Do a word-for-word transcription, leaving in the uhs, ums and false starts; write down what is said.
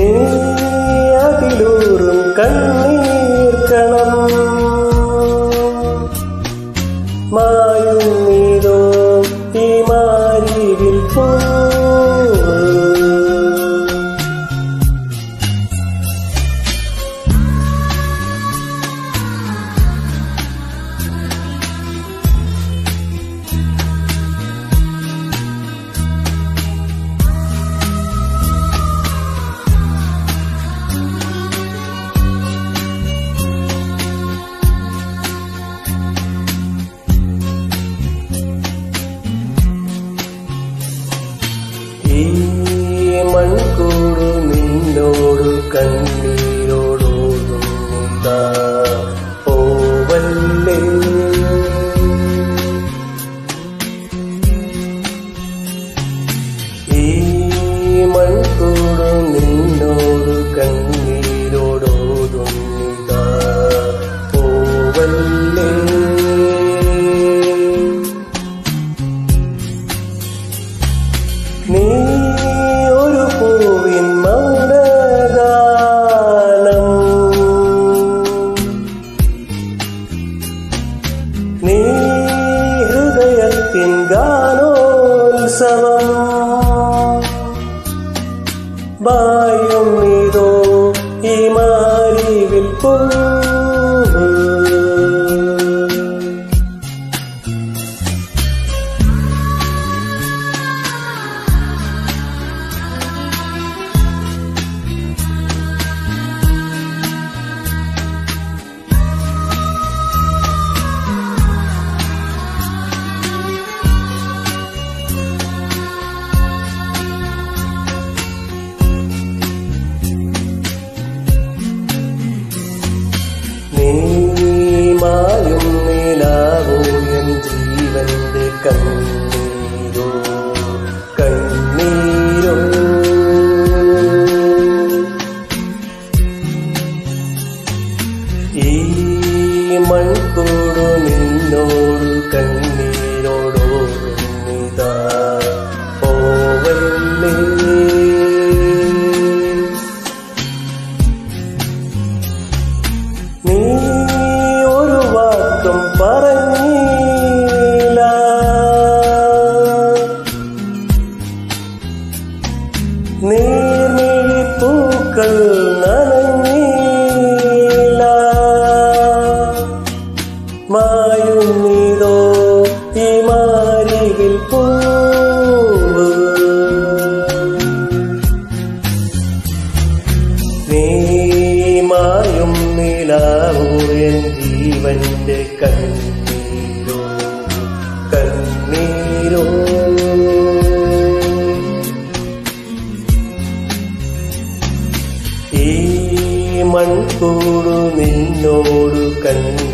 നീ അതിലൂറും കണ്ണീർക്കണം മായുന്നീതോ ഈ മാരിവിൽ പോ ഈ മൺകൂടു നിന്നോട് കണ്ണീരോടോടുന്നിതാ പോവല്ലേ ഈ മൺകൂടു നിന്നോട് കണ്ണീരോടോടുന്നിതാ പോവല്ലേ നീ ഒരു പൂവിൻ മൗനഗാനം നീ ഹൃദയത്തിൻ ഗാനോത്സവം ബായും ഇതോ ഈ മാരിവിൽ പോ നീമായും നിലാവോ എൻ ജീവന്റെ കണ്ണീരോ കണ്ണീരോ ഈ മൺകൂടു നിന്നോട് കണ്ണീരോടോടുന്നിതാ പോവല്ലേ നീ ഒരു വാക്കും പറഞ്ഞില്ല നീർമിഴിപ്പൂക്കൾ നനഞ്ഞില്ല മായുന്നീതോ ഈ മാരിവിൽ പൂവ് നീ മായും നിലാവോ എൻ ജീവന്റെ കണ്ണീരോ കണ്ണീരോ ഈ മൺകൂടു നിന്നോട് കണ്ണീരോടോടുന്നിതാ